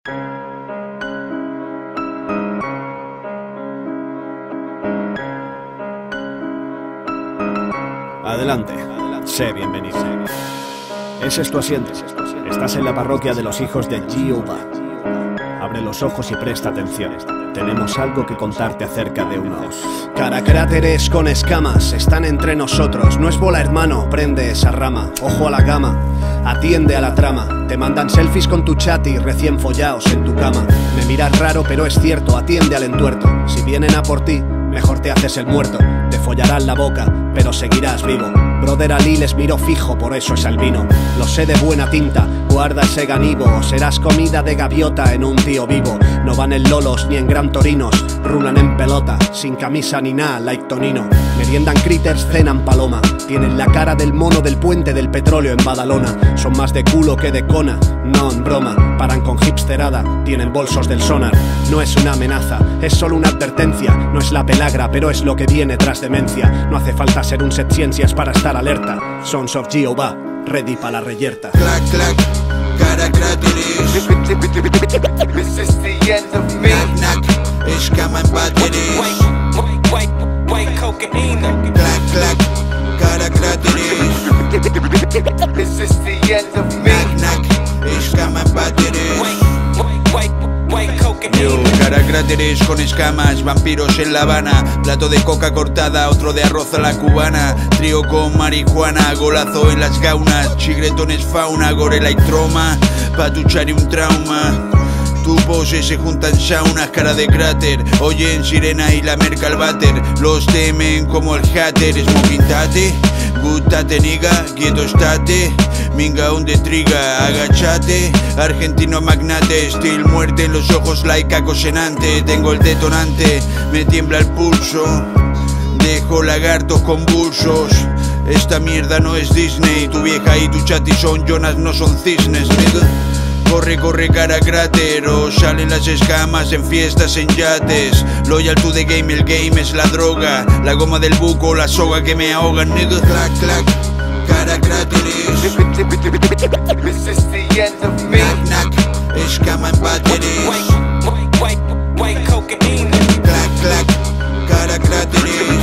Adelante, sé bienvenido. Ese es tu asiento. Estás en la parroquia de los hijos de Jehová. Abre los ojos y presta atención. Tenemos algo que contarte acerca de unos caracráteres con escamas. Están entre nosotros. No es bola, hermano. Prende esa rama. Ojo a la gama. Atiende a la trama. Te mandan selfies con tu chati recién follaos en tu cama. Me miras raro, pero es cierto. Atiende al entuerto. Si vienen a por ti, mejor te haces el muerto. Te follarán la boca, pero seguirás vivo. Brother Ali les miró fijo, por eso es albino. Lo sé de buena tinta, guarda ese ganivo. Serás comida de gaviota en un tío vivo. No van en lolos ni en Gran Torinos. Rulan en pelota, sin camisa ni nada, like Tonino. Meriendan critters, cenan paloma. Tienen la cara del mono del puente del petróleo en Badalona. Son más de culo que de cona, no en broma. Paran con hipsterada, tienen bolsos del sonar. No es una amenaza, es solo una advertencia. No es la pelagra, pero es lo que viene tras demencia. No hace falta ser un set ciencias para estar alerta. Sons of Jehová, ready pa' la reyerta. Clack, clack, caracráteres. This is the end of me. Knack, knack, escama en baterías. White cocaína. Clack, clack, caracráteres. This is the end of me. Knack, knack, escama en baterías. White cocaína. Yo, caracráteres con escamas, vampiros en La Habana. Plato de coca cortada, otro de arroz a la cubana. Trío con marihuana, golazo en las gaunas. Chigretones fauna, gorela y troma. Patuchar y un trauma. Tu pose se juntan saunas, cara de cráter. Oyen sirena y la merca al váter. Los temen como el hater. Smoking tate, gustate niga, quieto estate. Minga un de triga, agachate. Argentino magnate, still muerte en los ojos, laica cosenante. Tengo el detonante, me tiembla el pulso. Dejo lagartos convulsos. Esta mierda no es Disney. Tu vieja y tu chati son Jonas, no son cisnes, nigga. Corre, corre, caracrátero. Salen las escamas en fiestas, en yates. Loyal to the game, el game es la droga. La goma del buco, la soga que me ahogan, nigga. Clack, clack, caracráteres. This is the end of me. Knack, knack, escama en baterías. White cocaína. Clack, clack, caracráteres.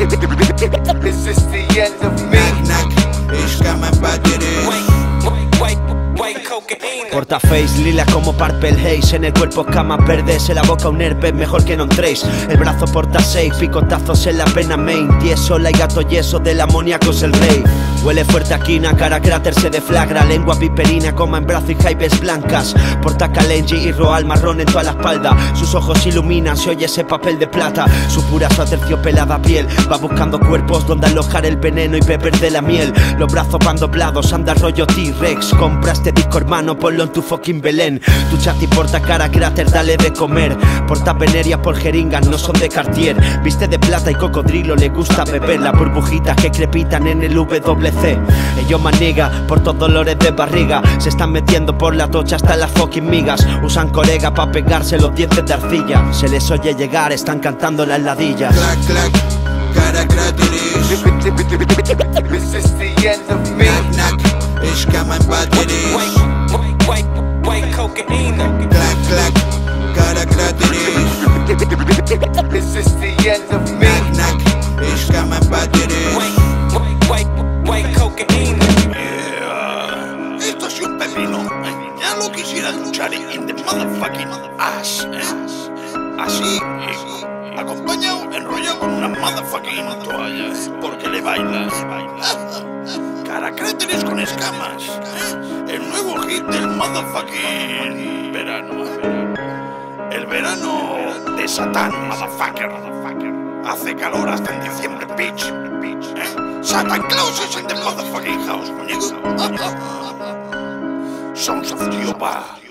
This is the end of me. Knack, knack, escama en baterías. White cocaína. Portaface, lila como Purple Haze. En el cuerpo escamas verdes, en la boca un herpes, mejor que no entréis. El brazo porta 6, picotazos en la pena main. Tieso, la y gato yeso, del amoníaco es el rey. Huele fuerte a quina, cara cráter se deflagra. Lengua piperina, coma en brazo y hypes blancas. Porta Kalenji y roal marrón en toda la espalda. Sus ojos iluminan, se oye ese papel de plata. Su pura, su aterciopelada piel va buscando cuerpos donde alojar el veneno y beber de la miel. Los brazos van doblados, anda rollo T-Rex. Compra este disco hermano, ponlo en tu fucking Belén. Tu chati porta cara cráter, dale de comer. Porta venerias por jeringas, no son de Cartier. Viste de plata y cocodrilo, le gusta beber. Las burbujitas que crepitan en el WC. Ellos maniga por todos dolores de barriga. Se están metiendo por la tocha hasta las fucking migas. Usan corega pa' pegarse los dientes de arcilla. Se les oye llegar, están cantando las ladillas. Clack, clack, caracráteres. This is the end of me. Knack, knack, escama en baterías. White cocaína. Clack, clack, caracráteres. This is the end of me. Knack, knack, escama en baterías. White cocaína. Esto es un pepino. Ya lo quisiera luchar in the motherfucking ass, Así, acompañado, enrollado con una motherfucking toalla. Porque le baila. Caracráteres con escamas. El nuevo hit del motherfucking verano. El verano de Satán, motherfucker. Hace calor hasta en diciembre, bitch. Santa Claus is in the motherfucking house, nigga. Sons of Jehová.